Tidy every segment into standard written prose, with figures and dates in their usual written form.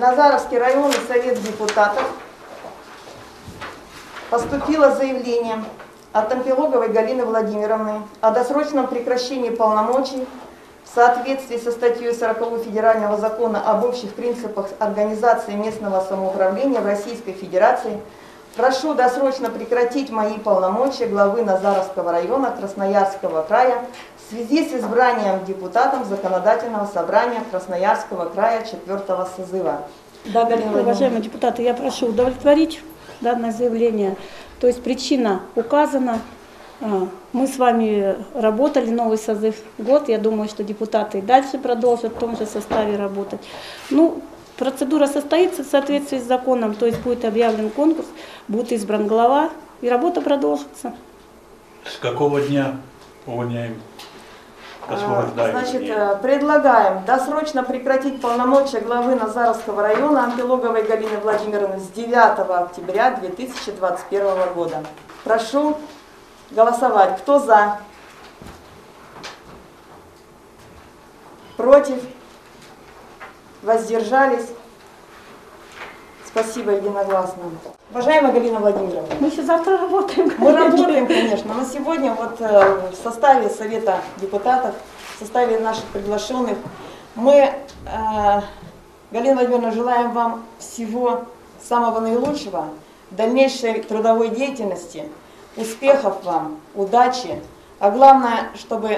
Назаровский районный совет депутатов поступило заявление от Ампилоговой Галины Владимировны о досрочном прекращении полномочий в соответствии со статьей 40 Федерального закона об общих принципах организации местного самоуправления в Российской Федерации. Прошу досрочно прекратить мои полномочия главы Назаровского района Красноярского края в связи с избранием депутатом Законодательного собрания Красноярского края 4-го созыва. Да, уважаемые депутаты, я прошу удовлетворить данное заявление. То есть причина указана. Мы с вами работали, новый созыв год. Я думаю, что депутаты и дальше продолжат в том же составе работать. Ну, процедура состоится в соответствии с законом, то есть будет объявлен конкурс, будет избран глава, и работа продолжится. С какого дня увольняем? Значит, предлагаем досрочно прекратить полномочия главы Назаровского района Ампилоговой Галины Владимировны с 9 октября 2021 года. Прошу голосовать. Кто за? Против? Воздержались? Спасибо, единогласно. Уважаемая Галина Владимировна, Мы еще завтра работаем. мы работаем, конечно, но сегодня вот в составе Совета депутатов, в составе наших приглашенных, мы, Галина Владимировна, желаем вам всего самого наилучшего, дальнейшей трудовой деятельности, успехов вам, удачи, а главное, чтобы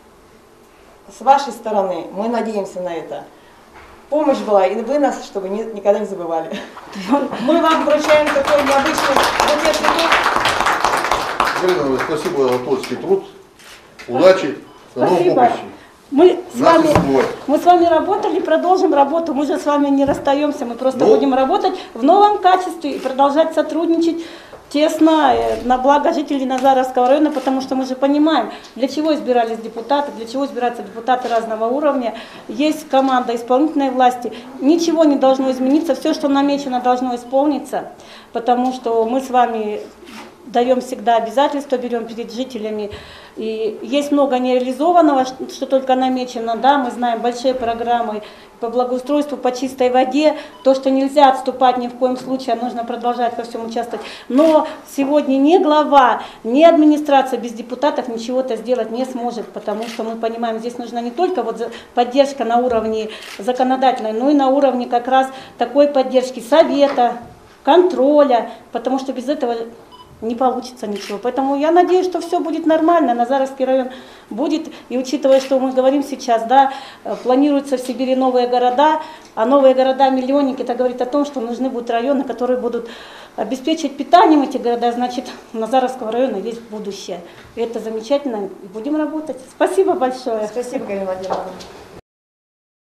с вашей стороны, мы надеемся на это, помощь была, и вы нас, чтобы никогда не забывали. Мы вам вручаем такой необычный букет цветов. Галина, спасибо за творческий труд. Удачи. До новых Спасибо. поприщей. Мы с вами работали, продолжим работу. Мы же с вами не расстаемся, мы просто будем работать в новом качестве и продолжать сотрудничать тесно на благо жителей Назаровского района, потому что мы же понимаем, для чего избирались депутаты, для чего избираются депутаты разного уровня. Есть команда исполнительной власти, ничего не должно измениться, все, что намечено, должно исполниться, потому что мы с вами даем всегда обязательства, берем перед жителями. И есть много нереализованного, что только намечено. Да, мы знаем большие программы по благоустройству, по чистой воде. То, что нельзя отступать ни в коем случае, а нужно продолжать во всем участвовать. Но сегодня ни глава, ни администрация без депутатов ничего-то сделать не сможет, потому что мы понимаем, здесь нужна не только вот поддержка на уровне законодательной, но и на уровне как раз такой поддержки совета, контроля, потому что без этого не получится ничего. Поэтому я надеюсь, что все будет нормально, Назаровский район будет, и учитывая, что мы говорим сейчас, да, планируются в Сибири новые города, а новые города-миллионники, это говорит о том, что нужны будут районы, которые будут обеспечить питанием эти города, значит, у Назаровского района есть будущее. И это замечательно, и будем работать. Спасибо большое. Спасибо, Галина Владимировна.